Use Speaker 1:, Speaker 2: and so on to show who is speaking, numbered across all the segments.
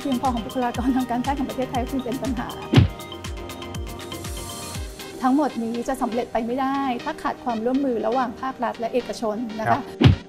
Speaker 1: พียงพอของบุคลากรทางการแพทย์ของประเทศไทยคือเป็นปัญหาทั้งหมดนี้จะสำเร็จไปไม่ได้ถ้าขาดความร่วมมือระหว่างภาครัฐและเอกชนนะคะ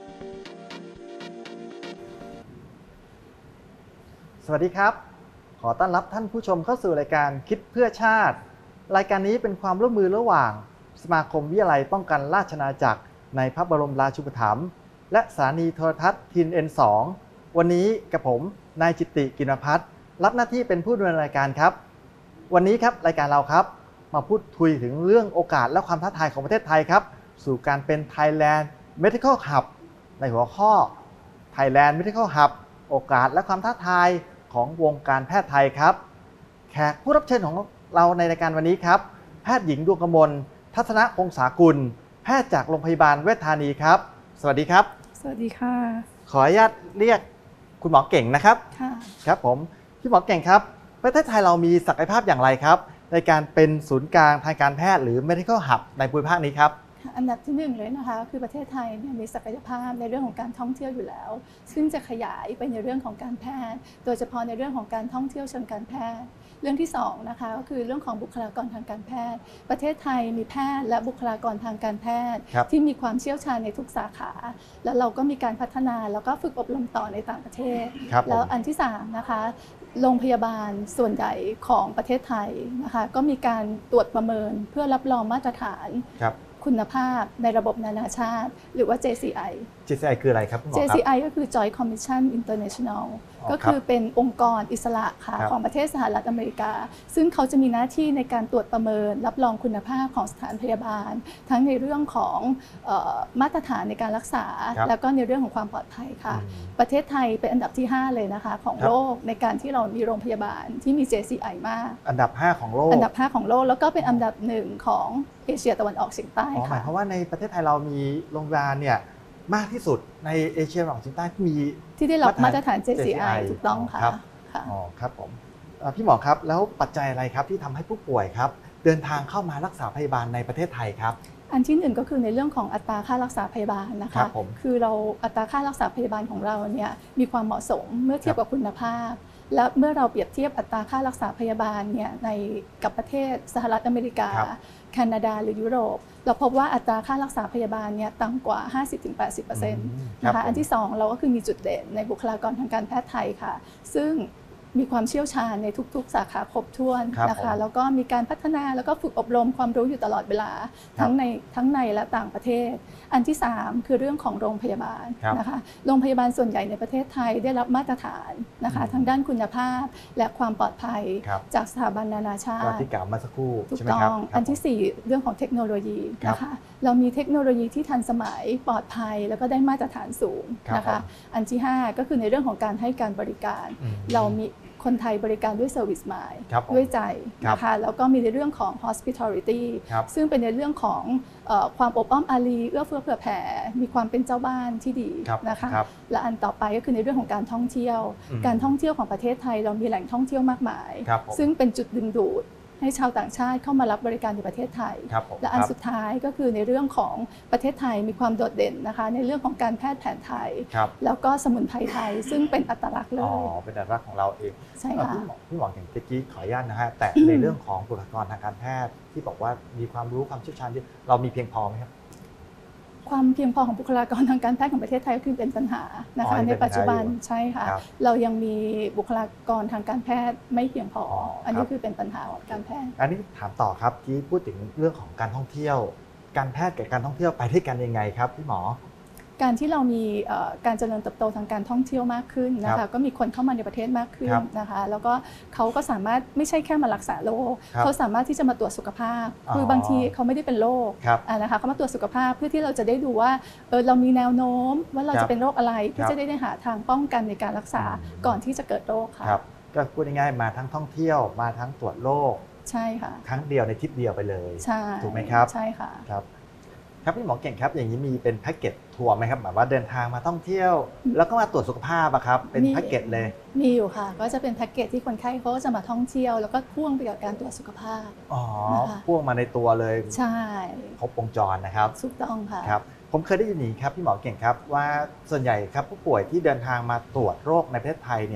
Speaker 2: สวัสดีครับขอต้อนรับท่านผู้ชมเข้าสู่รายการคิดเพื่อชาติรายการนี้เป็นความร่วมมือระหว่างสมาคมวิทยาลัยป้องกันราชอาณาจักรในพระบรมราชูปถัมภ์และสถานีโทรทัศน์ทิน N2 วันนี้กับผมนายจิตติกินภัทรรับหน้าที่เป็นผู้ดำเนินรายการครับวันนี้ครับรายการเราครับมาพูดคุยถึงเรื่องโอกาสและความท้าทายของประเทศไทยครับสู่การเป็น Thailand Medical Hub ในหัวข้อ Thailand Medical Hub โอกาสและความท้าทายของวงการแพทย์ไทยครับแขกผู้รับเชิญของเราในรายการวันนี้ครับแพทย์หญิงดวงกมลทัศนพงษากุลแพทย์จากโรงพยาบาลเวชธานีครับสวัสดีครับ
Speaker 1: สวัสดีค่ะ
Speaker 2: ขออนุญาตเรียกคุณหมอเก่งนะครับ
Speaker 1: ค่ะ
Speaker 2: ครับผมพี่หมอเก่งครับประเทศไทยเรามีศักยภาพอย่างไรครับในการเป็นศูนย์กลางทางการแพทย์หรือ Medical Hub ในภูมิภาคนี้ครับ
Speaker 1: อันดับที่1เลยนะคะคือประเทศไทยมีศักยภาพในเรื่องของการท่องเที่ยวอยู่แล้วซึ่งจะขยายไปในเรื่องของการแพทย์โดยเฉพาะในเรื่องของการท่องเที่ยวเชิงการแพทย์เรื่องที่2นะคะก็คือเรื่องของบุคลากรทางการแพทย์ประเทศไทยมีแพทย์และบุคลากรทางการแพทย์ที่มีความเชี่ยวชาญในทุกสาขาแล้วเราก็มีการพัฒนาแล้วก็ฝึกอบรมต่อในต่างประเทศแล้วอันที่3นะคะโรงพยาบาลส่วนใหญ่ของประเทศไทยนะคะก็มีการตรวจประเมินเพื่อรับรองมาตรฐานคุณภาพในระบบนานาชาติหรือว่า JCI
Speaker 2: คืออะไรครับคุณหมอครับ
Speaker 1: JCI ก็คือ Joint Commission International ก็คือเป็นองค์กรอิสระค่ะของประเทศสหรัฐอเมริกาซึ่งเขาจะมีหน้าที่ในการตรวจประเมินรับรองคุณภาพของสถานพยาบาลทั้งในเรื่องของมาตรฐานในการรักษาแล้วก็ในเรื่องของความปลอดภัยค่ะประเทศไทยเป็นอันดับที่5เลยนะคะของโลกในการที่เรามีโรงพยาบาลที่มี JCI มาก
Speaker 2: อันดับ5ของโลก
Speaker 1: อันดับ5ของโลกแล้วก็เป็นอันดับ1ของเอเชียตะวันออกเฉียงใต้ค่ะ
Speaker 2: หมายความว่าในประเทศไทยเรามีโรงพยาบาลเนี่ยมากที่สุดในเอเชียตะวันออกเฉียงใต้
Speaker 1: ที่ได้รับมาตรฐาน JCI ถูกต้องค่ะ
Speaker 2: อ๋อครับผมพี่หมอครับแล้วปัจจัยอะไรครับที่ทำให้ผู้ป่วยครับเดินทางเข้ามารักษาพยาบาลในประเทศไทยครับ
Speaker 1: อันที่1ก็คือในเรื่องของอัตราค่ารักษาพยาบาลนะคะคือเราอัตราค่ารักษาพยาบาลของเราเนี่ยมีความเหมาะสมเมื่อเทียบกับคุณภาพและเมื่อเราเปรียบเทียบอัตราค่ารักษาพยาบาลเนี่ยกับประเทศสหรัฐอเมริกาแคนาดาหรือยุโรปเราพบว่าอัตราค่ารักษาพยาบาลเนี่ยต่ำกว่า 50-80% นะคะอันที่2เราก็คือมีจุดเด่นในบุคลากรทางการแพทย์ไทยค่ะซึ่งมีความเชี่ยวชาญในทุกๆสาขาครบถ้วนนะคะแล้วก็มีการพัฒนาแล้วก็ฝึกอบรมความรู้อยู่ตลอดเวลาทั้งในและต่างประเทศอันที่3คือเรื่องของโรงพยาบาลนะคะโรงพยาบาลส่วนใหญ่ในประเทศไทยได้รับมาตรฐานนะคะทางด้านคุณภาพและความปลอดภัยจากสถาบันนานาชาติ
Speaker 2: ที่กล่าวมาสักครู่
Speaker 1: ถูกต้องอันที่4เรื่องของเทคโนโลยีนะคะเรามีเทคโนโลยีที่ทันสมัยปลอดภัยแล้วก็ได้มาตรฐานสูงนะคะอันที่5ก็คือในเรื่องของการให้การบริการเรามีคนไทยบริการด้วย Service Mind ด้วยใจนะคะแล้วก็มีในเรื่องของ Hospitality ซึ่งเป็นในเรื่องของความอบอ้อมอารีเอื้อเฟื้อเผื่อแผ่มีความเป็นเจ้าบ้านที่ดีนะคะและอันต่อไปก็คือในเรื่องของการท่องเที่ยวของประเทศไทยเรามีแหล่งท่องเที่ยวมากมายซึ่งเป็นจุดดึงดูดให้ชาวต่างชาติเข้ามารับบริการในประเทศไทยและอันสุดท้ายก็คือในเรื่องของประเทศไทยมีความโดดเด่นนะคะในเรื่องของการแพทย์แผนไทยแล้วก็สมุนไพรไทยซึ่งเป็นอัตลักษณ์เลย
Speaker 2: เป็นอัตลักษณ์ของเราเอง
Speaker 1: ใช่ค่ะ
Speaker 2: พี่หมออย่างเมื่อกี้ขออนุญาตนะฮะแต่ในเรื่องของบุคลากรทางการแพทย์ที่บอกว่ามีความรู้ความเชี่ยวชาญเรามีเพียงพอไหมครับ
Speaker 1: ความเพียงพอของบุคลากรทางการแพทย์ของประเทศไทยคือเป็นปัญหานะคะในปัจจุบันใช่ค่ะเรายังมีบุคลากรทางการแพทย์ไม่เพียงพออันนี้คือเป็นปัญหาของการแพทย์
Speaker 2: อันนี้ถามต่อครับที่พูดถึงเรื่องของการท่องเที่ยวการแพทย์กับการท่องเที่ยวไปด้วยกันยังไงครับพี่หมอ
Speaker 1: การที่เรามีการเจริญเติบโตทางการท่องเที่ยวมากขึ้นนะคะก็มีคนเข้ามาในประเทศมากขึ้นนะคะแล้วก็เขาก็สามารถไม่ใช่แค่มารักษาโรคเขาสามารถที่จะมาตรวจสุขภาพคือบางทีเขาไม่ได้เป็นโรคนะคะเขามาตรวจสุขภาพเพื่อที่เราจะได้ดูว่าเรามีแนวโน้มว่าเราจะเป็นโรคอะไรเพื่อจะได้หาทางป้องกันในการรักษาก่อนที่จะเกิดโรคค่ะ
Speaker 2: ก็พูดง่ายๆมาทั้งท่องเที่ยวมาทั้งตรวจโรค
Speaker 1: ใช่ค่ะ
Speaker 2: ครั้งเดียวในทริปเดียวไปเลยถูกไหมครับ
Speaker 1: ใช่ค่ะ
Speaker 2: ครับพี่หมอเก่งครับอย่างนี้มีเป็นแพ็กเกจทัวร์ไหมครับแบบว่าเดินทางมาท่องเที่ยวแล้วก็มาตรวจสุขภาพอะครับเป็นแพ็กเกจเลย
Speaker 1: มีอยู่ค่ะก็จะเป็นแพ็กเกจที่คนไข้เขาจะมาท่องเที่ยวแล้วก็พ่วงไปกับการตรวจสุขภาพ
Speaker 2: พ่วงมาในตัวเลย
Speaker 1: ใช่
Speaker 2: ครบวงจรนะครับ
Speaker 1: ถูกต้องค่ะ
Speaker 2: ครับผมเคยได้ยินนี้ครับพี่หมอเก่งครับว่าส่วนใหญ่ครับผู้ป่วยที่เดินทางมาตรวจโรคในประเทศไทยเนี่ย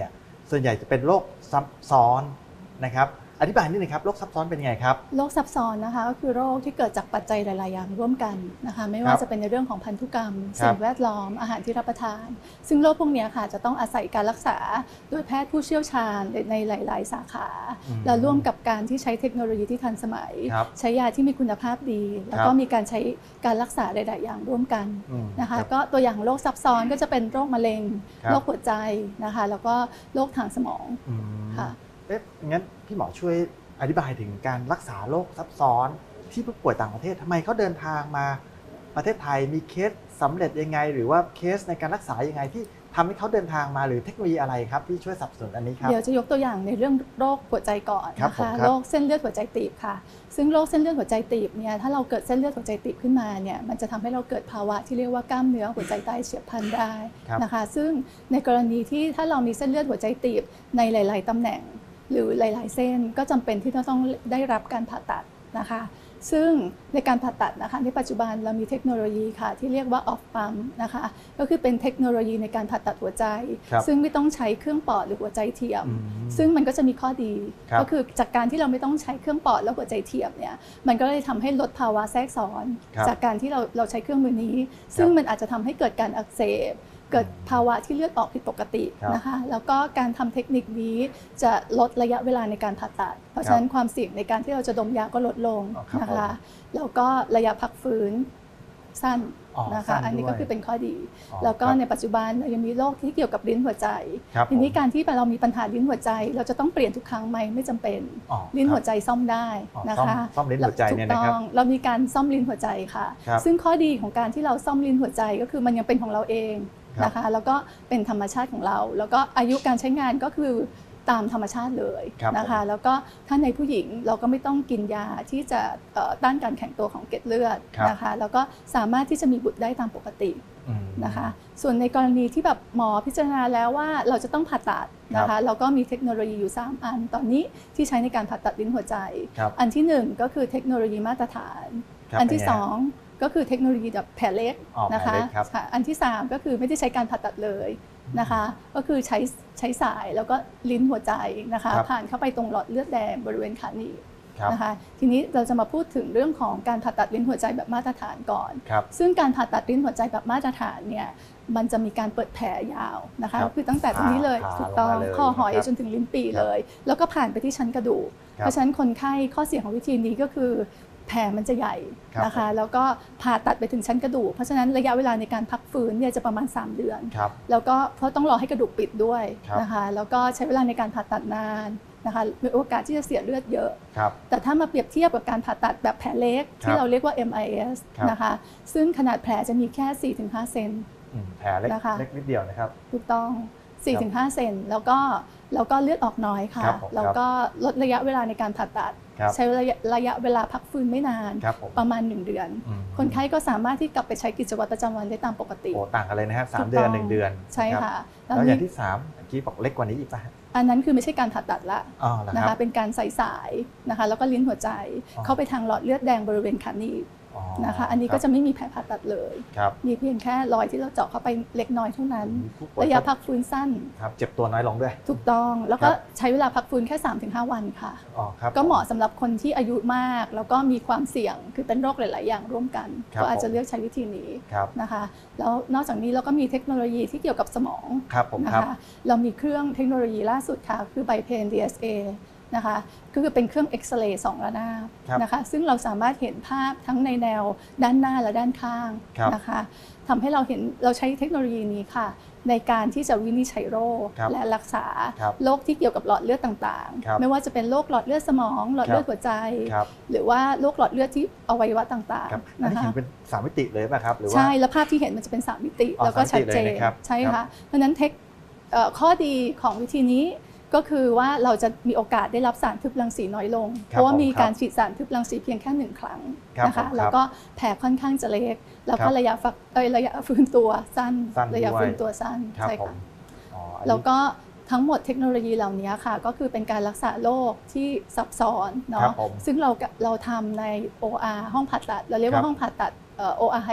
Speaker 2: ส่วนใหญ่จะเป็นโรคซับซ้อนนะครับอธิบายนิดนึงครับโรคซับซ้อนเป็นยังไงครับ
Speaker 1: โรคซับซ้อนนะคะก็คือโรคที่เกิดจากปัจจัยหลายๆอย่างร่วมกันนะคะไม่ว่าจะเป็นในเรื่องของพันธุกรรมสิ่งแวดล้อมอาหารที่รับประทานซึ่งโรคพวกนี้ค่ะจะต้องอาศัยการรักษาโดยแพทย์ผู้เชี่ยวชาญในหลายๆสาขาและร่วมกับการที่ใช้เทคโนโลยีที่ทันสมัยใช้ยาที่มีคุณภาพดีแล้วก็มีการใช้การรักษาหลายๆอย่างร่วมกันนะคะก็ตัวอย่างโรคซับซ้อนก็จะเป็นโรคมะเร็งโรคหัวใจนะคะแล้วก็โรคทางสมองค่ะ
Speaker 2: งั้นพี่หมอช่วยอธิบายถึงการรักษาโรคซับซ้อนที่ผู้ป่วยต่างประเทศทำไมเขาเดินทางมาประเทศไทยมีเคสสำเร็จยังไงหรือว่าเคสในการรักษายังไงที่ทำให้เขาเดินทางมาหรือเทคโนโลยีอะไรครับที่ช่วยสนับสนุนอันนี้ครับ
Speaker 1: เดี๋ยวจะยกตัวอย่างในเรื่องโรคหัวใจก่อนนะคะโรคเส้นเลือดหัวใจตีบค่ะซึ่งโรคเส้นเลือดหัวใจตีบเนี่ยถ้าเราเกิดเส้นเลือดหัวใจตีบขึ้นมาเนี่ยมันจะทำให้เราเกิดภาวะที่เรียกว่ากล้ามเนื้อหัวใจตายเฉียบพลันได้นะคะซึ่งในกรณีที่ถ้าเรามีเส้นเลือดหัวใจตีบในหลายๆตำแหน่งหรือหลายๆเส้นก็จำเป็นที่ต้องได้รับการผ่าตัดนะคะซึ่งในการผ่าตัดนะคะในปัจจุบันเรามีเทคโนโลยีค่ะที่เรียกว่าออฟปั๊มนะคะก็คือเป็นเทคโนโลยีในการผ่าตัดหัวใจซึ่งไม่ต้องใช้เครื่องปอดหรือหัวใจเทียมซึ่งมันก็จะมีข้อดีก็คือจากการที่เราไม่ต้องใช้เครื่องปอดแล้วหัวใจเทียมเนี่ยมันก็เลยทำให้ลดภาวะแทรกซ้อนจากการที่เราใช้เครื่องมือนี้ซึ่งมันอาจจะทำให้เกิดการอักเสบเกิดภาวะที่เลือดออกผิดปกตินะคะแล้วก็การทำเทคนิคนี้จะลดระยะเวลาในการผ่าตัดเพราะฉะนั้นความเสี่ยงในการที่เราจะดมยาก็ลดลงนะคะแล้วก็ระยะพักฟื้นสั้นนะคะอันนี้ก็คือเป็นข้อดีแล้วก็ในปัจจุบันเรายังมีโรคที่เกี่ยวกับลิ้นหัวใจทีนี้การที่เรามีปัญหาลิ้นหัวใจเราจะต้องเปลี่ยนทุกครั้งไหมไม่จำเป็นลิ้นหัวใจซ่อมได้นะคะ
Speaker 2: ซ่อมลิ้นหัวใจเนี่ยนะครับ
Speaker 1: เรามีการซ่อมลิ้นหัวใจค่ะซึ่งข้อดีของการที่เราซ่อมลิ้นหัวใจก็คือมันยังเป็นของเราเองนะคะแล้วก็เป็นธรรมชาติของเราแล้วก็อายุการใช้งานก็คือตามธรรมชาติเลยนะคะแล้วก็ถ้าในผู้หญิงเราก็ไม่ต้องกินยาที่จะต้านการแข็งตัวของเกล็ดเลือดนะคะแล้วก็สามารถที่จะมีบุตรได้ตามปกตินะคะส่วนในกรณีที่แบบหมอพิจารณาแล้วว่าเราจะต้องผ่าตัดนะคะเราก็มีเทคโนโลยีอยู่3อันตอนนี้ที่ใช้ในการผ่าตัดลิ้นหัวใจอันที่1ก็คือเทคโนโลยีมาตรฐานอันที่2ก็คือเทคโนโลยีแบบแผลเล็กนะคะอันที่3ก็คือไม่ได้ใช้การผ่าตัดเลยนะคะก็คือใช้สายแล้วก็ลิ้นหัวใจนะคะผ่านเข้าไปตรงหลอดเลือดแดงบริเวณขาหนีบนะคะทีนี้เราจะมาพูดถึงเรื่องของการผ่าตัดลิ้นหัวใจแบบมาตรฐานก่อนซึ่งการผ่าตัดลิ้นหัวใจแบบมาตรฐานเนี่ยมันจะมีการเปิดแผลยาวนะคะคือตั้งแต่ตรงนี้เลยถูกต้องคอหอยจนถึงลิ้นปี่เลยแล้วก็ผ่านไปที่ชั้นกระดูกเพราะฉะนั้นคนไข้ข้อเสียของวิธีนี้ก็คือแผลมันจะใหญ่นะคะแล้วก็ผ่าตัดไปถึงชั้นกระดูกเพราะฉะนั้นระยะเวลาในการพักฟื้นเนี่ยจะประมาณ3เดือนแล้วก็เพราะต้องรอให้กระดูกปิดด้วยนะคะแล้วก็ใช้เวลาในการผ่าตัดนานนะคะมีโอกาสที่จะเสียเลือดเยอะแต่ถ้ามาเปรียบเทียบกับการผ่าตัดแบบแผลเล็กที่เราเรียกว่า MIS นะคะซึ่งขนาดแผลจะมีแค่ 4-5 เซน
Speaker 2: แผลเล็กนิดเดียวนะครับ
Speaker 1: ถูกต้อง 4-5 เซนแล้วก็เลือดออกน้อยค่ะแล้วก็ลดระยะเวลาในการผ่าตัดใช้ระยะเวลาพักฟื้นไม่นานประมาณ1เดือนคนไข้ก็สามารถที่กลับไปใช้กิจวัตรประจำวันได้ตามปกติ
Speaker 2: โอ้ต่างกันเลยนะครับ3เดือน1เดือน
Speaker 1: ใช่ค่ะ
Speaker 2: แล้วอย่างที่3เมื่อกี้บอกเล็กกว่านี้อีกป่ะ
Speaker 1: อันนั้นคือไม่ใช่การผ่าตัดละนะคะเป็นการใส่สายนะคะแล้วก็ลิ้นหัวใจเข้าไปทางหลอดเลือดแดงบริเวณขาหนีบนะคะอันนี้ก็จะไม่มีแผลผ่าตัดเลยมีเพียงแค่รอยที่เราเจาะเข้าไปเล็กน้อยเท่านั้นระยะพักฟื้นสั้น
Speaker 2: เจ็บตัวน้อยลงด้วย
Speaker 1: ถูกต้องแล้วก็ใช้เวลาพักฟื้นแค่ 3-5 วันค่ะก็เหมาะสำหรับคนที่อายุมากแล้วก็มีความเสี่ยงคือเป็นโรคหลายๆอย่างร่วมกันก็อาจจะเลือกใช้วิธีนี้นะคะแล้วนอกจากนี้เราก็มีเทคโนโลยีที่เกี่ยวกับสมองนะคะเรามีเครื่องเทคโนโลยีล่าสุดค่ะคือไบเพน DSAนะคะก็คือเป็นเครื่องเอ็กซเรย์2 ระนาบนะคะซึ่งเราสามารถเห็นภาพทั้งในแนวด้านหน้าและด้านข้างนะคะทำให้เราใช้เทคโนโลยีนี้ค่ะในการที่จะวินิจฉัยโรคและรักษาโรคที่เกี่ยวกับหลอดเลือดต่างๆไม่ว่าจะเป็นโรคหลอดเลือดสมองหลอดเลือดหัวใจหรือว่าโรคหลอดเลือดที่อวัยวะต่าง
Speaker 2: ๆนะคะเป็น3 มิติเลยป่ะครับหรือว่า
Speaker 1: ใช่แล้วภาพที่เห็นมันจะเป็น3 มิติแล้วก็ชัดเจนใช่ค่ะเพราะฉะนั้นข้อดีของวิธีนี้ก็คือว่าเราจะมีโอกาสได้รับสารทึบรังสีน้อยลงเพราะว่ามีการฉีดสารทึบรังสีเพียงแค่1 ครั้งนะคะแล้วก็แผลค่อนข้างจะเล็กแล้วก็ระยะฟื้นตัวสั้นระยะฟื้นตัวสั้นใช่ค่ะแล้วก็ทั้งหมดเทคโนโลยีเหล่านี้ค่ะก็คือเป็นการรักษาโรคที่ซับซ้อนเนาะซึ่งเราทำใน OR ห้องผ่าตัดเราเรียกว่าห้องผ่าตัดOR Hybrid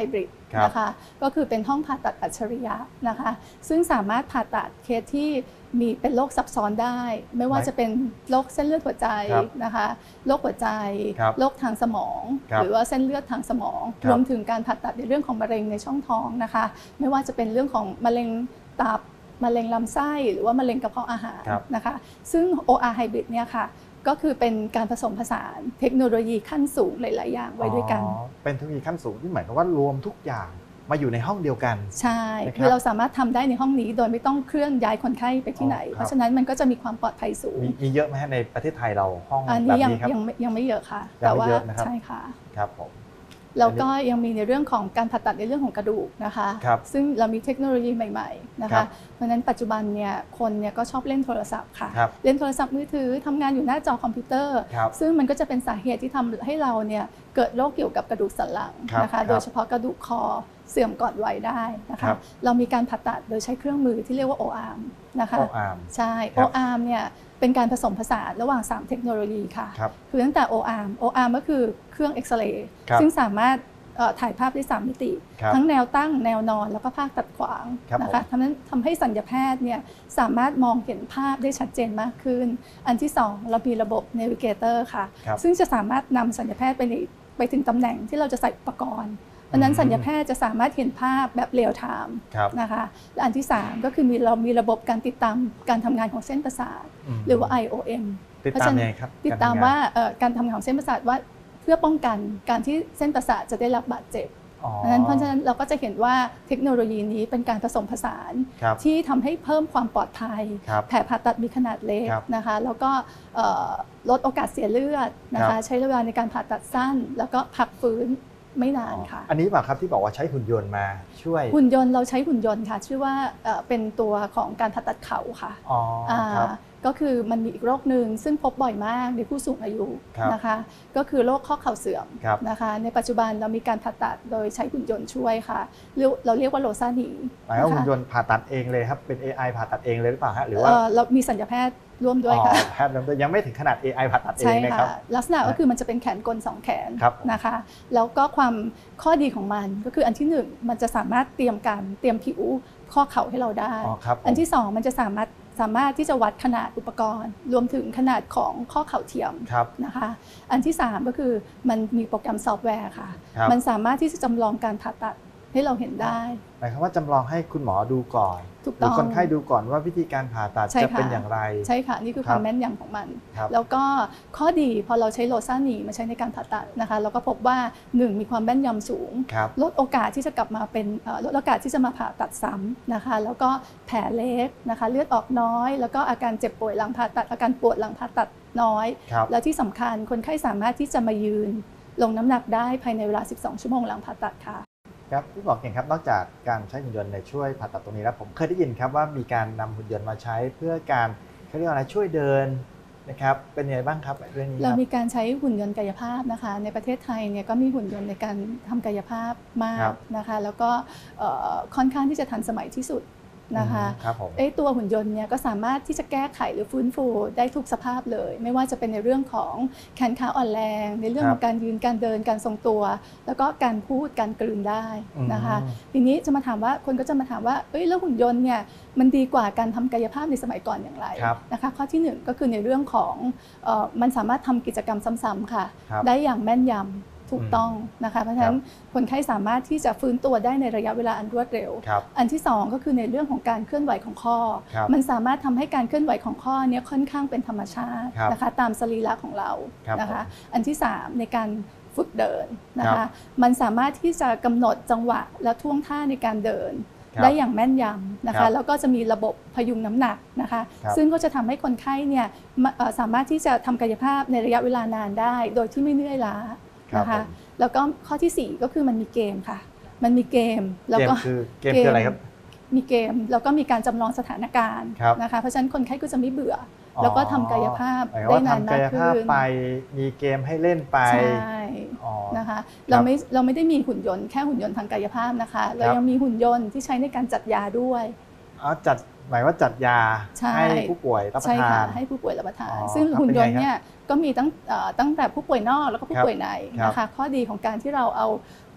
Speaker 1: นะคะก็คือเป็นห้องผ่าตัดอัจฉริยะนะคะซึ่งสามารถผ่าตัดเคสที่มีเป็นโรคซับซ้อนได้ไม่ว่าจะเป็นโรคเส้นเลือดหัวใจนะคะโรคหัวใจโรคทางสมองหรือว่าเส้นเลือดทางสมองรวมถึงการผ่าตัดในเรื่องของมะเร็งในช่องท้องนะคะไม่ว่าจะเป็นเรื่องของมะเร็งตับมะเร็งลำไส้หรือว่ามะเร็งกระเพาะอาหารนะคะซึ่ง OR Hybrid เนี่ยค่ะก็คือเป็นการผสมผสานเทคโนโลยีขั้นสูงหลายๆอย่างไว้ด้วยกัน
Speaker 2: เป็นเทคโนโลยีขั้นสูงที่หมายความว่ารวมทุกอย่างมาอยู่ในห้องเดียวกัน
Speaker 1: ใช่คือเราสามารถทำได้ในห้องนี้โดยไม่ต้องเคลื่อนย้ายคนไข้ไปที่ไหนเพราะฉะนั้นมันก็จะมีความปลอดภัยสูง
Speaker 2: มีเยอะไหมฮะในประเทศไทยเราห้องแบบนี้ครับ
Speaker 1: ยังไม่เยอะค่ะแต่ว่าใช่ค่ะ
Speaker 2: ครับผม
Speaker 1: แล้วก็ยังมีในเรื่องของการผ่าตัดในเรื่องของกระดูกนะคะซึ่งเรามีเทคโนโลยีใหม่ๆนะคะเพราะฉะนั้นปัจจุบันเนี่ยคนเนี่ยก็ชอบเล่นโทรศัพท์ค่ะเล่นโทรศัพท์มือถือทำงานอยู่หน้าจอคอมพิวเตอร์ซึ่งมันก็จะเป็นสาเหตุที่ทำให้เราเนี่ยเกิดโรคเกี่ยวกับกระดูกสันหลังนะคะโดยเฉพาะกระดูกคอเสื่อมก่อนวัยได้นะคะเรามีการผ่าตัดโดยใช้เครื่องมือที่เรียกว่า O-arm นะคะใช่ O-arm เนี่ยเป็นการผสมผสานระหว่าง3เทคโนโลยีค่ะคือตั้งแต่ O-arm ก็คือเครื่องเอ็กซเรย์ซึ่งสามารถถ่ายภาพได้3มิติทั้งแนวตั้งแนวนอนแล้วก็ภาพตัดขวางนะคะทำให้สัญญาแพทย์เนี่ยสามารถมองเห็นภาพได้ชัดเจนมากขึ้นอันที่2เรามีระบบ Navigator ค่ะซึ่งจะสามารถนำสัญญาแพทย์ไปถึงตำแหน่งที่เราจะใส่อุปกรณ์เพราะนั้นสัญญาแพทย์จะสามารถเห็นภาพแบบเรียลไทม์นะคะและอันที่3ก็คือเรามีระบบการติดตามการทำงานของเส้นประสาทหรือว่า IOM
Speaker 2: ติดตามยังไงครับ
Speaker 1: ติดตามว่าการทำงานของเส้นประสาทว่าเพื่อป้องกันการที่เส้นประสาทจะได้รับบาดเจ็บเพราะฉะนั้นเราก็จะเห็นว่าเทคโนโลยีนี้เป็นการผสมผสานที่ทำให้เพิ่มความปลอดภัยแผลผ่าตัดมีขนาดเล็กนะคะแล้วก็ลดโอกาสเสียเลือดนะคะใช้เวลาในการผ่าตัดสั้นแล้วก็พักฟื้นไม่นานค่ะ
Speaker 2: อันนี้ป่ะครับที่บอกว่าใช้หุ่นยนต์มาช่วย
Speaker 1: หุ่นยนต์เราใช้หุ่นยนต์ค่ะชื่อว่าเป็นตัวของการผ่าตัดเข่าค่ะก็คือมันมีอีกโรคหนึ่งซึ่งพบบ่อยมากในผู้สูงอายุนะคะก็คือโรคข้อเข่าเสื่อมนะคะในปัจจุบันเรามีการผ่าตัดโดยใช้หุ่นยนต์ช่วยค่ะเราเรียกว่าโลซานี
Speaker 2: หมายว่าหุ่นยนต์ผ่าตัดเองเลยครับเป็น AI ผ่าตัดเองเลยหรือเปล่าฮะหรือว่า
Speaker 1: เรามีสัญญาแพทย์ร่วมด้วยค่ะ
Speaker 2: แพทย์ยังไม่ถึงขนาด AI ผ่าตัดเองนะครับ
Speaker 1: ลักษณะก็คือมันจะเป็นแขนกล2แขนนะคะแล้วก็ความข้อดีของมันก็คืออันที่1มันจะสามารถเตรียมผิวข้อเข่าให้เราได้อันที่2มันจะสามารถที่จะวัดขนาดอุปกรณ์รวมถึงขนาดของข้อเข่าเทียมนะคะอันที่3ก็คือมันมีโปรแกรมซอฟต์แวร์ค่ะมันสามารถที่จะจำลองการผ่าตัดให้เราเห็นได้
Speaker 2: หมายความว่าจำลองให้คุณหมอดูก่อนหรือคนไข้ดูก่อนว่าวิธีการผ่าตัดจะเป็นอย่างไร
Speaker 1: ใช่ค่ะนี่คือความแม่นยำของมันแล้วก็ข้อดีพอเราใช้โลซานีมาใช้ในการผ่าตัดนะคะเราก็พบว่า1มีความแม่นยำสูงลดโอกาสที่จะกลับมาเป็นลดโอกาสที่จะมาผ่าตัดซ้ำนะคะแล้วก็แผลเล็กนะคะเลือดออกน้อยแล้วก็อาการเจ็บป่วยหลังผ่าตัดอาการปวดหลังผ่าตัดน้อยแล้วที่สำคัญคนไข้สามารถที่จะมายืนลงน้ำหนักได้ภายในเวลา12ชั่วโมงหลังผ่าตัดค่ะ
Speaker 2: ครับพี่บอกเก่งครับนอกจากการใช้หุ่นยนต์ในช่วยผ่าตัดตรงนี้แล้วผมเคยได้ยินครับว่ามีการนำหุ่นยนต์มาใช้เพื่อการเขาเรียกว่าอะไรช่วยเดินนะครับเป็นยังไงบ้างครับเรื่องนี้
Speaker 1: เรามีการใช้หุ่นยนต์กายภาพนะคะในประเทศไทยเนี่ยก็มีหุ่นยนต์ในการทำกายภาพมากนะคะแล้วก็ค่อนข้างที่จะทันสมัยที่สุดนะคะตัวหุ่นยนต์เนี่ยก็สามารถที่จะแก้ไขหรือฟื้นฟูได้ทุกสภาพเลยไม่ว่าจะเป็นในเรื่องของแขนขาอ่อนแรงในเรื่องของการยืนการเดินการทรงตัวแล้วก็การพูดการกลืนได้นะคะทีนี้จะมาถามว่าคนก็จะมาถามว่าแล้วหุ่นยนต์เนี่ยมันดีกว่าการทำกายภาพในสมัยก่อนอย่างไรนะคะข้อที่1ก็คือในเรื่องของมันสามารถทำกิจกรรมซ้ำๆค่ะได้อย่างแม่นยำถูกต้องนะคะเพราะฉะนั้นคนไข้สามารถที่จะฟื้นตัวได้ในระยะเวลาอันรวดเร็วอันที่2ก็คือในเรื่องของการเคลื่อนไหวของข้อมันสามารถทำให้การเคลื่อนไหวของข้อนี้ค่อนข้างเป็นธรรมชาตินะคะตามสรีระของเรานะคะอันที่3ในการฝึกเดินนะคะมันสามารถที่จะกำหนดจังหวะและท่วงท่าในการเดินได้อย่างแม่นยำนะคะแล้วก็จะมีระบบพยุงน้ำหนักนะคะซึ่งก็จะทำให้คนไข้เนี่ยสามารถที่จะทำกายภาพในระยะเวลานานได้โดยที่ไม่เหนื่อยล้านะคะแล้วก็ข้อที่4ก็คือมันมีเกมค่ะมันมีเกม
Speaker 2: แล้วก็เกมคืออะไรครับ
Speaker 1: มีเกมแล้วก็มีการจำลองสถานการณ์นะคะเพราะฉะนั้นคนไข้ก็จะไม่เบื่อแล้วก็ทำกายภาพได้นานมากขึ้น
Speaker 2: ไปมีเกมให้เล่นไป
Speaker 1: ใช่นะคะเราไม่ได้มีหุ่นยนต์แค่หุ่นยนต์ทางกายภาพนะคะเรายังมีหุ่นยนต์ที่ใช้ในการจัดยาด้วย
Speaker 2: หมายว่าจัดยาให้ผู้ป่วยรับประทานใช่ค่ะ
Speaker 1: ให้ผู้ป่วยรับประทานซึ่งหุ่นยนต์เนี่ยก็มีตั้งแต่ผู้ป่วยนอกแล้วก็ผู้ป่วยในนะคะข้อดีของการที่เราเอา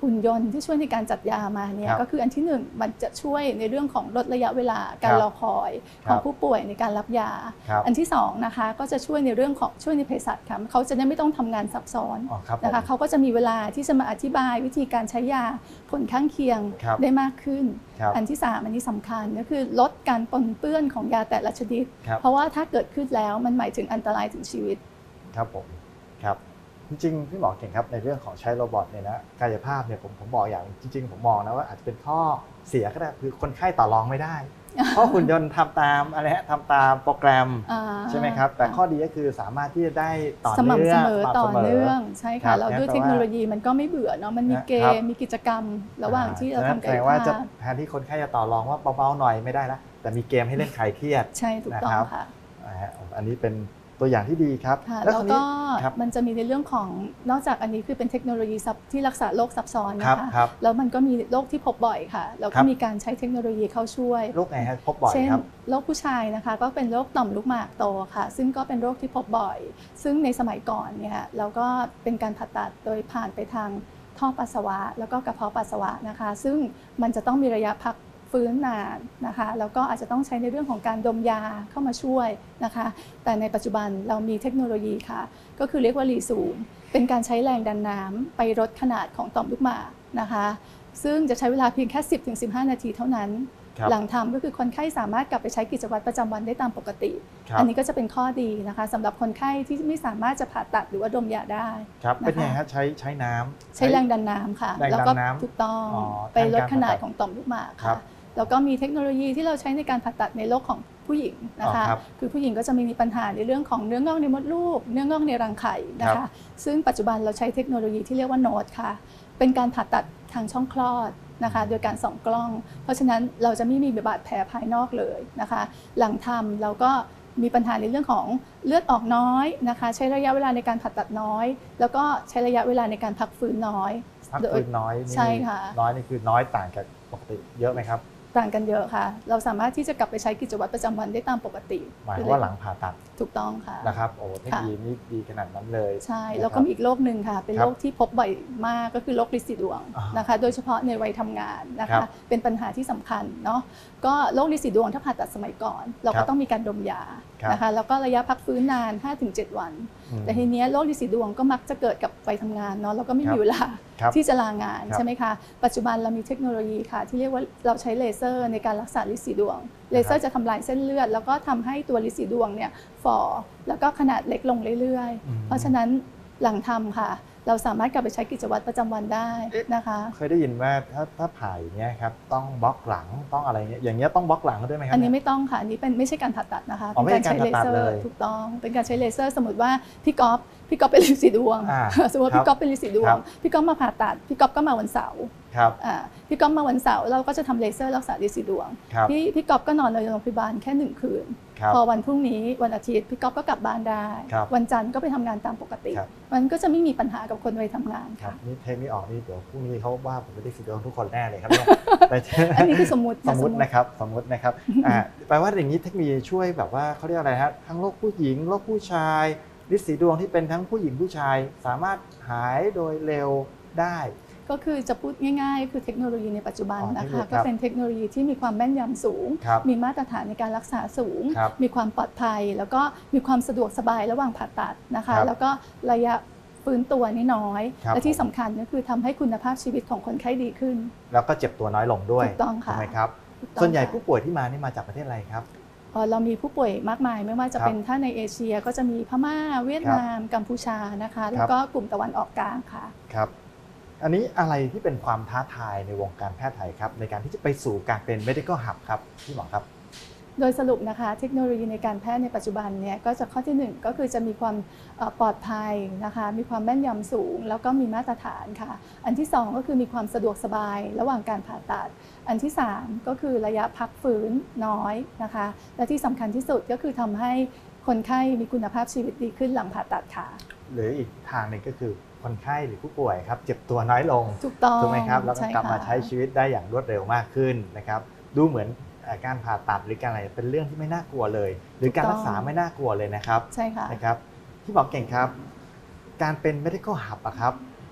Speaker 1: หุ่นยนต์ที่ช่วยในการจัดยามาเนี่ยก็คืออันที่1มันจะช่วยในเรื่องของลดระยะเวลาการรอคอยของผู้ป่วยในการรับยาอันที่2นะคะก็จะช่วยในเรื่องของช่วยในเภสัชค่ะเขาจะได้ไม่ต้องทำงานซับซ้อนนะคะเขาก็จะมีเวลาที่จะมาอธิบายวิธีการใช้ยาผลข้างเคียงได้มากขึ้นอันที่3อันนี้สำคัญก็คือลดการปนเปื้อนของยาแต่ละชนิดเพราะว่าถ้าเกิดขึ้นแล้วมันหมายถึงอันตรายถึงชีวิต
Speaker 2: ครับผมครับจริงๆพี่หมอเก่งครับในเรื่องของใช้โรบอทเนี่ยนะกายภาพเนี่ยผมบอกอย่างจริงๆผมมองนะว่าอาจจะเป็นข้อเสียก็ได้คือคนไข้ต่อรองไม่ได้เพราะหุ่นยนต์ทำตามอะไรฮะทำตามโปรแกรมใช่ไหมครับแต่ข้อดีก็คือสามารถที่จะได้ต่อเนื่อง
Speaker 1: ต่อเนื่องใช่ค่ะแล้วด้วยเทคโนโลยีมันก็ไม่เบื่อเนาะมันมีเกมมีกิจกรรมระหว่างที่เราทำกายภาพ
Speaker 2: ว่าจะแทนที่คนไข้จะต่อรองว่าเบาๆหน่อยไม่ได้ละแต่มีเกมให้เล่นคลายเครียด
Speaker 1: ใช่ถูกต้องค่ะ
Speaker 2: อันนี้เป็นตัวอย่างที่ดีครับ
Speaker 1: แล้วก็มันจะมีในเรื่องของนอกจากอันนี้คือเป็นเทคโนโลยีที่รักษาโรคซับซ้อนนะคะแล้วมันก็มีโรคที่พบบ่อยค่ะแล้วก็มีการใช้เทคโนโลยีเข้าช่วย
Speaker 2: โรคไหนครับพบบ่อย
Speaker 1: เช่น
Speaker 2: ครับ
Speaker 1: โรคผู้ชายนะคะก็เป็นโรคต่อมลูกหมากโตค่ะซึ่งก็เป็นโรคที่พบบ่อยซึ่งในสมัยก่อนเนี่ยเราก็เป็นการผ่าตัดโดยผ่านไปทางท่อปัสสาวะแล้วก็กระเพาะปัสสาวะนะคะซึ่งมันจะต้องมีระยะพักฟื้นนานนะคะแล้วก็อาจจะต้องใช้ในเรื่องของการดมยาเข้ามาช่วยนะคะแต่ในปัจจุบันเรามีเทคโนโลยีค่ะก็คือเรียกว่ารีซูมเป็นการใช้แรงดันน้ำไปลดขนาดของต่อมลูกหมากนะคะซึ่งจะใช้เวลาเพียงแค่ 10-15 นาทีเท่านั้นหลังทำก็คือคนไข้สามารถกลับไปใช้กิจวัตรประจำวันได้ตามปกติอันนี้ก็จะเป็นข้อดีนะคะสำหรับคนไข้ที่ไม่สามารถจะผ่าตัดหรือว่าดมยาได้
Speaker 2: ครับเป็นไงครับใช้น้ำ
Speaker 1: ใช้แรงดันน้ำค่ะแล้วก็ถูกต้องไปลดขนาดของต่อมลูกหมากค่ะแล้วก็มีเทคโนโลยีที่เราใช้ในการผ่าตัดในโรคของผู้หญิงนะคะคือผู้หญิงก็จะมีปัญหาในเรื่องของเนื้องอกในมดลูกเนื้องอกในรังไข่นะคะซึ่งปัจจุบันเราใช้เทคโนโลยีที่เรียกว่าโนดค่ะเป็นการผ่าตัดทางช่องคลอดนะคะโดยการส่องกล้องเพราะฉะนั้นเราจะไม่มีบาดแผลภายนอกเลยนะคะหลังทำเราก็มีปัญหาในเรื่องของเลือดออกน้อยนะคะใช้ระยะเวลาในการผ่าตัดน้อยแล้วก็ใช้ระยะเวลาในการพักฟื้นน้อย
Speaker 2: พักฟื้นน้อย
Speaker 1: ใช่ค่ะ
Speaker 2: น้อยนี่คือน้อยต่างจากปกติเยอะไหมครับ
Speaker 1: ต่างกันเยอะค่ะเราสามารถที่จะกลับไปใช้กิจวัตรประจำวันได้ตามปกติ
Speaker 2: หมายว่าหลังผ่าตัด
Speaker 1: ถูกต้องค่ะ
Speaker 2: นะครับโอ้เทคโนโลยีนี้ดีขนาดนั้นเลย
Speaker 1: ใช่แล้วก็มีอีกโรคหนึ่งค่ะเป็นโรคที่พบบ่อยมากก็คือโรคลินสีดวงนะคะโดยเฉพาะในวัยทำงานนะคะเป็นปัญหาที่สำคัญเนาะก็โรคลินสีดวงถ้าผ่าตัดสมัยก่อนเราก็ต้องมีการดมยานะคะแล้วก็ระยะพักฟื้นนาน 5-7 วันแต่ทีนี้โรคลินสีดวงก็มักจะเกิดกับวัยทำงานเนาะแล้วก็ไม่มีเวลาที่จะลางานใช่ไหมคะปัจจุบันเรามีเทคโนโลยีค่ะที่เรียกว่าเราใช้เลเซอร์ในการรักษาลินสีดวงเลเซอร์จะทำลายเส้นเลือดแล้วก็ทำให้ตัวลินสีดวงเนี่ยฝ่อแล้วก็ขนาดเล็กลงเรื่อยๆเพราะฉะนั้นหลังทำค่ะเราสามารถกลับไปใช้กิจวัตรประจำวันได้นะคะ
Speaker 2: เคยได้ยินว่าถ้าผ่าอย่างเงี้ยครับต้องบล็อกหลังต้องอะไรเงี้ยอย่างเงี้ยต้องบล็อกหลังด้วยไหมครับ
Speaker 1: อันนี้ไม่ต้องค่ะอันนี้เป็นไม่ใช่การผ่าตัดนะคะ
Speaker 2: เป็นการใช้เลเซอร์
Speaker 1: ถูกต้องเป็นการใช้เลเซอร์สมมติว่าพี่ก๊อฟเป็นลินสีดวงสมมติพี่ก๊อฟเป็นลินสีดวงพี่ก๊อฟมาผ่าตัดพี่ก๊อฟก็มาวันเสาร์พี่ก๊อฟมาวันเสาร์เราก็จะทำเลเซอร์รักษาลินสีดวงพี่ก๊อฟก็นอนในโรงพยาบาลแค่1 คืนพอวันพรุ่งนี้วันอาทิตย์พี่ก๊อฟก็กลับบ้านได้วันจันทร์ก็ไปทำงานตามปกติมันก็จะไม่มีปัญหากับคนวัยทำงานค่ะ
Speaker 2: นี่เทคนี้ออกนี่เดี๋ยวพรุ่งนี้เขาว่าผมเป็นลินสีดวงทุกคนแน่เลยครับเนี่ย
Speaker 1: อันนี้คือสมมติ
Speaker 2: นะครับสมมตินะครับแปลว่าอย่างนี้เทคโนโลยีช่วยแบบว่าเขาเรียกอะไรฮะทั้งโรคผู้หญิงโรคผู้ชายลินสีดวงที่เป็นทั้งผู้หญิงผู้ชายสามารถหายโดยเร็วได้
Speaker 1: ก็คือจะพูดง่ายๆคือเทคโนโลยีในปัจจุบันนะคะก็เป็นเทคโนโลยีที่มีความแม่นยำสูงมีมาตรฐานในการรักษาสูงมีความปลอดภัยแล้วก็มีความสะดวกสบายระหว่างผ่าตัดนะคะแล้วก็ระยะฟื้นตัวนี่น้อยและที่สำคัญก็คือทำให้คุณภาพชีวิตของคนไข้ดีขึ้น
Speaker 2: แล้วก็เจ็บตัวน้อยลงด้วย
Speaker 1: ถูกต้องค่ะ
Speaker 2: ใช่ไหมครับส่วนใหญ่ผู้ป่วยที่มานี่มาจากประเทศอะไรครับ
Speaker 1: เรามีผู้ป่วยมากมายไม่ว่าจะเป็นถ้าในเอเชียก็จะมีพม่าเวียดนามกัมพูชานะคะแล้วก็กลุ่มตะวันออกกลางค่ะ
Speaker 2: ครับอันนี้อะไรที่เป็นความท้าทายในวงการแพทย์ไทยครับในการที่จะไปสู่การเป็น medical hub ครับพี่หมอครับ
Speaker 1: โดยสรุปนะคะเทคโนโลยีในการแพทย์ในปัจจุบันเนี่ยก็จะข้อที่1ก็คือจะมีความปลอดภัยนะคะมีความแม่นยำสูงแล้วก็มีมาตรฐานค่ะอันที่2ก็คือมีความสะดวกสบายระหว่างการผ่าตัดอันที่3ก็คือระยะพักฟื้นน้อยนะคะและที่สำคัญที่สุดก็คือทำให้คนไข้มีคุณภาพชีวิตดีขึ้นหลังผ่าตัดค่ะ
Speaker 2: หรืออีกทางหนึ่งก็คือคนไข้หรือผู้ป่วยครับเจ็บตัวน้อยลง
Speaker 1: ถูกต้อง
Speaker 2: ถูกไหมครับแล้วก็กลับมาใช้ชีวิตได้อย่างรวดเร็วมากขึ้นนะครับดูเหมือนการผ่าตัดหรือการอะไรเป็นเรื่องที่ไม่น่ากลัวเลยหรือการรักษาไม่น่ากลัวเลยนะครับ
Speaker 1: ใช่ค่ะ
Speaker 2: นะครับที่บอกเก่งครับการเป็น medical hub อะครับ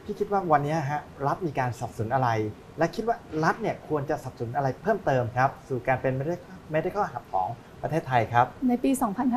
Speaker 2: พี่คิดว่าวันนี้ฮะรัฐมีการสนับสนุนอะไร และคิดว่ารัฐเนี่ยควรจะสนับสนุนอะไรเพิ่มเติมครับสู่การเป็นmedical hub ของประเทศไทยครับ
Speaker 1: ในปี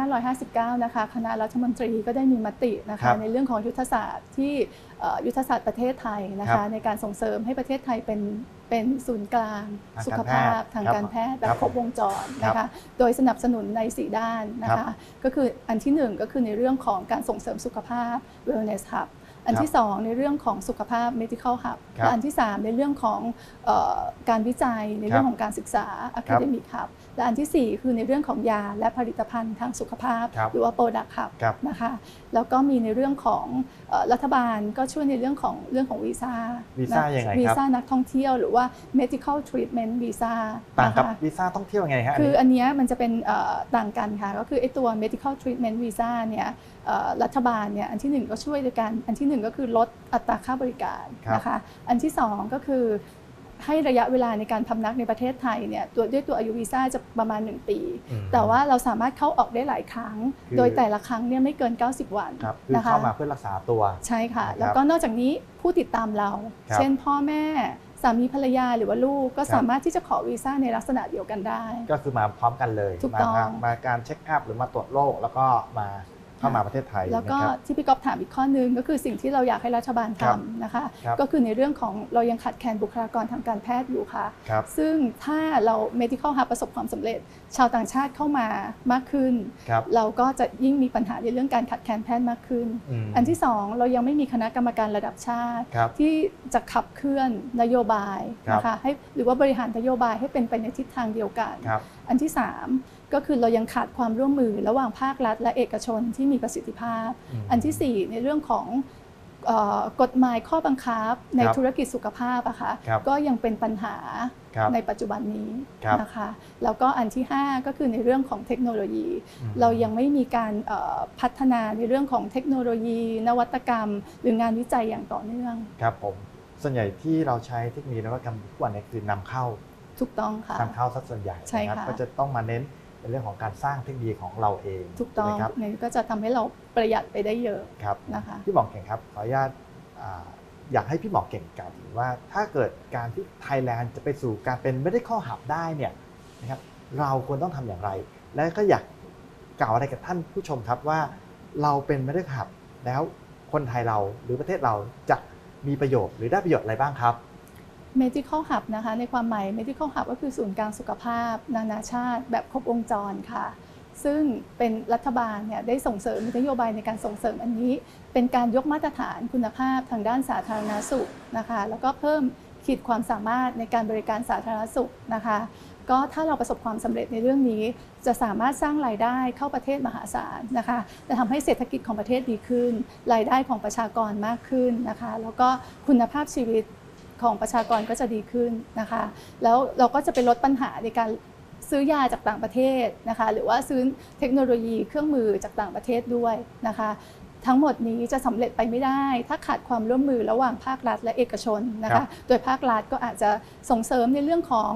Speaker 1: 2559 นะคะคณะรัฐมนตรีก็ได้มีมตินะคะในเรื่องของยุทธศาสตร์ที่ยุทธศาสตร์ประเทศไทยนะคะในการส่งเสริมให้ประเทศไทยเป็นศูนย์กลางสุขภาพทางการแพทย์แบบครบวงจรนะคะโดยสนับสนุนใน4ด้านนะคะก็คืออันที่1ก็คือในเรื่องของการส่งเสริมสุขภาพ Wellness Hub อันที่2ในเรื่องของสุขภาพ Medical Hub และอันที่3ในเรื่องของการวิจัยในเรื่องของการศึกษา Academic Hub และอันที่4คือในเรื่องของยาและผลิตภัณฑ์ทางสุขภาพหรือว่า Product Hub นะคะแล้วก็มีในเรื่องของรัฐบาลก็ช่วยในเรื่องของวีซ่า
Speaker 2: ยังไงครับ
Speaker 1: วีซ่านักท่องเที่ยวหรือว่า Medical Treatment Visa
Speaker 2: ต่างกับวีซ่าท่องเที่ยวยังไงฮะ
Speaker 1: คืออันนี้มันจะเป็นต่างกันค่ะก็คือไอ้ตัว Medical Treatment Visa เนี่ยรัฐบาลเนี่ยอันที่1ก็ช่วยด้วยกันอันที่1ก็คือลดอัตราค่าบริการนะคะอันที่2ก็คือให้ระยะเวลาในการพำนักในประเทศไทยเนี่ยด้วยตัวอายุวีซ่าจะประมาณ1 ปีแต่ว่าเราสามารถเข้าออกได้หลายครั้งโดยแต่ละครั้งเนี่ยไม่เกิน90 วัน
Speaker 2: นะคะเข้ามาเพื่อรักษาตัว
Speaker 1: ใช่ค่ะแล้วก็นอกจากนี้ผู้ติดตามเราเช่นพ่อแม่สามีภรรยาหรือว่าลูกก็สามารถที่จะขอวีซ่าในลักษณะเดียวกันได้
Speaker 2: ก็คือมาพร้อมกันเลย
Speaker 1: ถูกต้อง
Speaker 2: มาการเช็คอัพหรือมาตรวจโรคแล้วก็มาเข้ามาประเทศไทย
Speaker 1: แล้วก็ที่พี่ก๊อฟถามอีกข้อนึงก็คือสิ่งที่เราอยากให้รัฐบาลทำนะคะก็คือในเรื่องของเรายังขาดแคลนบุคลากรทางการแพทย์อยู่ค่ะซึ่งถ้าเรา Medical Hub ประสบความสำเร็จชาวต่างชาติเข้ามามากขึ้นเราก็จะยิ่งมีปัญหาในเรื่องการขาดแคลนแพทย์มากขึ้นอันที่2เรายังไม่มีคณะกรรมการระดับชาติที่จะขับเคลื่อนนโยบายนะคะให้หรือว่าบริหารนโยบายให้เป็นไปในทิศทางเดียวกันอันที่3ก็คือเรายังขาดความร่วมมือระหว่างภาครัฐและเอกชนที่มีประสิทธิภาพอันที่4ในเรื่องของกฎหมายข้อบังคับในธุรกิจสุขภาพอะค่ะก็ยังเป็นปัญหาในปัจจุบันนี้นะคะแล้วก็อันที่5ก็คือในเรื่องของเทคโนโลยีเรายังไม่มีการพัฒนาในเรื่องของเทคโนโลยีนวัตกรรมหรืองานวิจัยอย่างต่อเนื่อง
Speaker 2: ครับผมส่วนใหญ่ที่เราใช้เทคโนโลยีนวัตกรรมทุกวันนี้คือนำเข้า
Speaker 1: ถูกต้องค่ะ
Speaker 2: นำเข้าสัดส่วนใหญ่นะครับก็จะต้องมาเน้นในเรื่องของการสร้างเทคโนโลยีของเราเอง
Speaker 1: ถูกต้องนี่ก็จะทำให้เราประหยัดไปได้เยอะนะคะ
Speaker 2: พี่หมอเก่งครับขออนุญาตอยากให้พี่หมอเก่งกล่าวถึงว่าถ้าเกิดการที่ไทยแลนด์จะไปสู่การเป็นmedical hubได้เนี่ยนะครับเราควรต้องทำอย่างไรและก็อยากกล่าวอะไรกับท่านผู้ชมครับว่าเราเป็นmedical hubแล้วคนไทยเราหรือประเทศเราจะมีประโยชน์หรือได้ประโยชน์อะไรบ้างครับ
Speaker 1: Medical Hub นะคะในความหมาย Medical Hub ก็คือศูนย์กลางสุขภาพนานาชาติแบบครบวงจรค่ะซึ่งเป็นรัฐบาลเนี่ยได้ส่งเสริมนโยบายในการส่งเสริมอันนี้เป็นการยกมาตรฐานคุณภาพทางด้านสาธารณสุขนะคะแล้วก็เพิ่มขีดความสามารถในการบริการสาธารณสุขนะคะก็ถ้าเราประสบความสำเร็จในเรื่องนี้จะสามารถสร้างรายได้เข้าประเทศมหาศาลนะคะจะทำให้เศรษฐกิจของประเทศดีขึ้นรายได้ของประชากรมากขึ้นนะคะแล้วก็คุณภาพชีวิตของประชากรก็จะดีขึ้นนะคะแล้วเราก็จะไปลดปัญหาในการซื้อยาจากต่างประเทศนะคะหรือว่าซื้อเทคโนโลยีเครื่องมือจากต่างประเทศด้วยนะคะทั้งหมดนี้จะสำเร็จไปไม่ได้ถ้าขาดความร่วมมือระหว่างภาครัฐและเอกชนนะคะโดยภาครัฐก็อาจจะส่งเสริมในเรื่องของ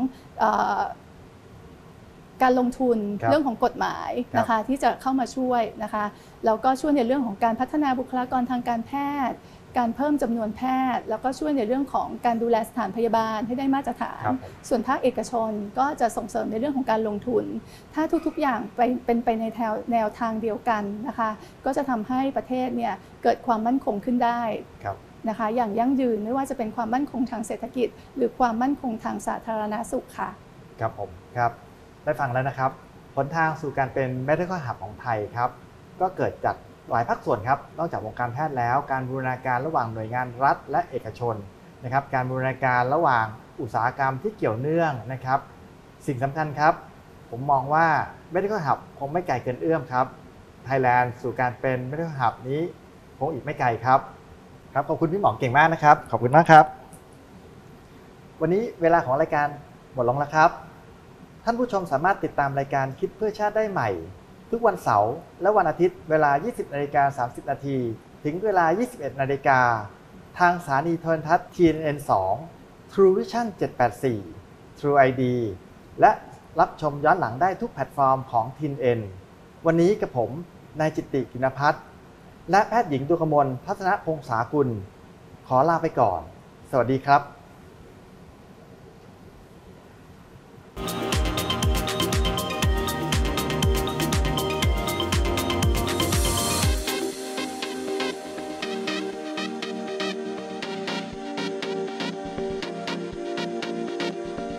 Speaker 1: การลงทุนเรื่องของกฎหมายนะคะที่จะเข้ามาช่วยนะคะแล้วก็ช่วยในเรื่องของการพัฒนาบุคลากรทางการแพทย์การเพิ่มจำนวนแพทย์แล้วก็ช่วยในเรื่องของการดูแลสถานพยาบาลให้ได้มาตรฐานส่วนภาคเอกชนก็จะส่งเสริมในเรื่องของการลงทุนถ้าทุกๆอย่างเป็นไปในแนวทางเดียวกันนะคะก็จะทำให้ประเทศเนี่ยเกิดความมั่นคงขึ้นได้นะคะอย่างยั่งยืนไม่ว่าจะเป็นความมั่นคงทางเศรษฐกิจหรือความมั่นคงทางสาธารณสุขค่ะ
Speaker 2: ครับผมครับได้ฟังแล้วนะครับหนทางสู่การเป็น medical hub ของไทยครับก็เกิดจากหลายภาคส่วนครับนอกจากวงการแพทย์แล้วการบูรณาการระหว่างหน่วยงานรัฐและเอกชนนะครับการบูรณาการระหว่างอุตสาหกรรมที่เกี่ยวเนื่องนะครับสิ่งสำคัญครับผมมองว่า medical hub คงไม่ไกลเกินเอื้อมครับไทยแลนด์สู่การเป็น medical hub นี้คงอีกไม่ไกลครับขอบคุณพี่หมอเก่งมากนะครับขอบคุณมากครับวันนี้เวลาของรายการหมดลงแล้วครับท่านผู้ชมสามารถติดตามรายการคิดเพื่อชาติได้ใหม่ทุกวันเสาร์และวันอาทิตย์เวลา 20:30 น.ถึงเวลา 21:00 น.ทางสถานีโทรทัศน์ TNN 2 True Vision 784 True ID และรับชมย้อนหลังได้ทุกแพลตฟอร์มของ TNN วันนี้กับผมนายจิตติ กินภัทรและแพทย์หญิงดวงกมล ทัศนพงษากุลขอลาไปก่อน สวัสดีครับ